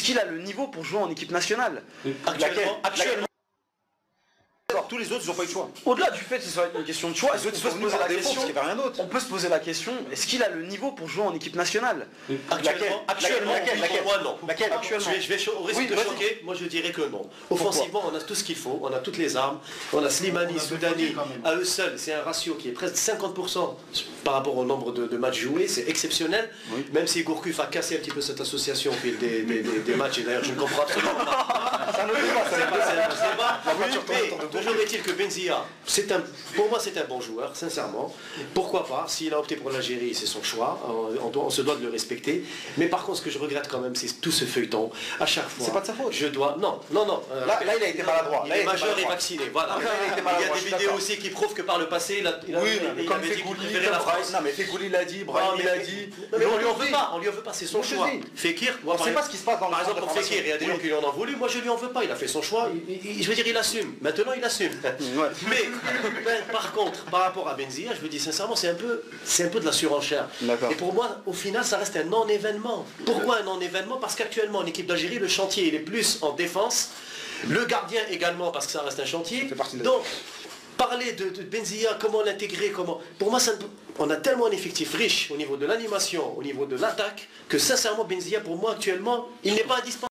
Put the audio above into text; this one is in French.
qu'il a le niveau pour jouer en équipe nationale? Actuellement. Tous les autres, ils n'ont pas eu de choix. Au-delà du fait que ce soit une question de choix, on peut se poser la question. Parce qu'il n'y avait rien d'autre. On peut se poser la question, est-ce qu'il a le niveau pour jouer en équipe nationale? Actuellement, pour moi, non. Actuellement. Je vais au risque de choquer, moi je dirais que non. Offensivement, on a tout ce qu'il faut, on a toutes les armes. On a Slimani, Soudani, à eux seuls, c'est un ratio qui est presque 50% par rapport au nombre de matchs joués, c'est exceptionnel. Même si Gourcuff a cassé un petit peu cette association au fil des matchs, et d'ailleurs je ne comprends absolument pas. Ça ne fait pas, C'est pas un débat. Toujours est-il que Benzia, pour moi c'est un bon joueur, sincèrement. Pourquoi pas? S'il a opté pour l'Algérie, c'est son choix, on se doit de le respecter. Mais par contre, ce que je regrette quand même, c'est tout ce feuilleton. À chaque fois, c'est pas de sa faute. Je dois. Non. Là, il a été maladroit. Il est majeur et vacciné. Voilà. Il y a des vidéos aussi qui prouvent que par le passé, il comme Fegouli, non mais Fegouli l'a dit, Brahim l'a dit. Mais on lui en veut pas, c'est son choix. Fekir, on sait pas ce qui se passe dans le par exemple, pour Fekir, il y a des gens qui lui en ont voulu. Moi, je lui en veux pas. Il a fait son choix. Je veux dire, il assume. Maintenant, il assume. Mais par contre, par rapport à Benzia, je vous dis sincèrement, c'est un peu de la surenchère. Et pour moi, au final, ça reste un non-événement. Pourquoi un non-événement? Parce qu'actuellement, en équipe d'Algérie, le chantier, il est plus en défense. Le gardien également, parce que ça reste un chantier. Donc, parler de Benzia, comment l'intégrer, pour moi, on a tellement un effectif riche au niveau de l'animation, au niveau de l'attaque, que sincèrement, Benzia, pour moi, actuellement, il n'est pas indispensable.